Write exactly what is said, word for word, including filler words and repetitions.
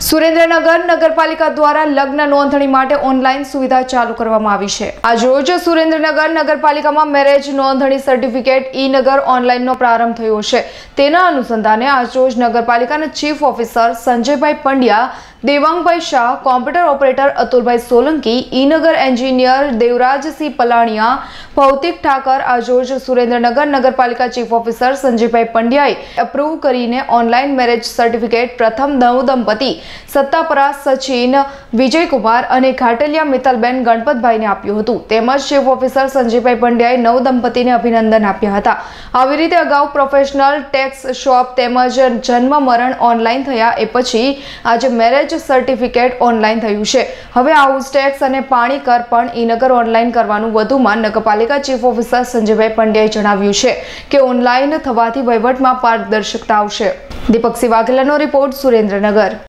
સુરેન્દ્રનગર નગરપાલિકા દ્વારા લગ્ન નોંધણી માટે ઓનલાઈન સુવિધા ચાલુ કરવામાં આવી છે। આજરોજ સુરેન્દ્રનગર નગરપાલિકામાં મેરેજ નોંધણી સર્ટિફિકેટ ઈ નગર ઓનલાઈનનો પ્રારંભ થયો છે। તેના અનુસંધાને આજરોજ નગરપાલિકાના chief officer Sanjaybhai Pandya, Devangbhai Shah, computer operator Atulbhai Solanki, E નગર એન્જિનિયર દેવરાજસિંહ પલાણિયા, ભૌતિક ઠાકર આજરોજ સુરેન્દ્રનગર નગરપાલિકા ચીફ ઓફિસર સંજયભાઈ પંડ્યાએ અપ્રૂવ કરીને ઓનલાઈન મેરેજ સર્ટિફિકેટ પ્રથમ નવ દંપતી સત્તાપરા સચિન વિજયકુમાર અને ઘાટલિયા મિત્તલબેન ગણપતભાઈને આપ્યું હતું। તેમજ ચીફ ઓફિસર સંજયભાઈ પંડ્યાએ નવ દંપતીને અભિનંદન આપ્યા હતા। આવી રીતે અગાઉ પ્રોફેશનલ ટેક્સ શોપ તેમજ જન્મ મરણ ઓનલાઈન થયા એ પછી આજે મેરેજ સર્ટિફિકેટ ઓનલાઈન થયું છે। હવે હાઉસ ટેક્સ અને પાણી કર પણ ઈ નગર ઓનલાઈન કરવાનું વધુમાં નગરપાલિકા ચીફ ઓફિસર સંજયભાઈ પંડ્યાએ જણાવ્યું છે કે ઓનલાઈન થવાથી વહીવટમાં પારદર્શકતા આવશે। દીપકસિંહ વાઘેલાનો રિપોર્ટ, સુરેન્દ્રનગર।